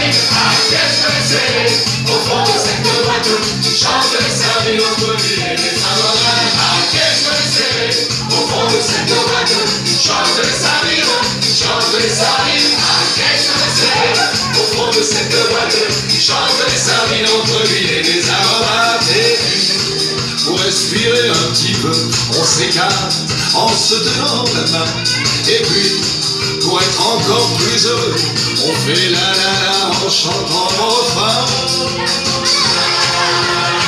Ah, qu'est-ce que c'est? Au fond de cette boîte, chante les sardines entre lui et les amoureux. Ah, qu'est-ce que c'est? Au fond de cette boîte, chante les sardines, chante les sardines. Ah, qu'est-ce que c'est? Au fond de cette boîte, chante les sardines entre lui et les aromates. Pour respirer un petit peu, on s'écarte en se donnant la main. Et puis, pour être encore plus heureux, on fait la la la en chantant le refrain.